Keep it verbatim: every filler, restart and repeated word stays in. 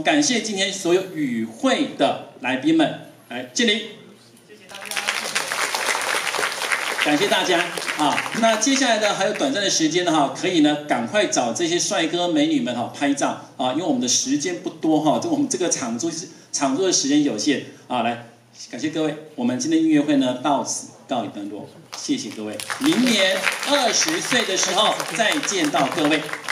感谢今天所有与会的来宾们，来敬礼。 感谢大家啊！那接下来呢，还有短暂的时间呢哈，可以呢赶快找这些帅哥美女们哈拍照啊，因为我们的时间不多哈，这我们这个场租场租的时间有限啊。来，感谢各位，我们今天音乐会呢到此告一段落，谢谢各位，明年二十岁的时候再见到各位。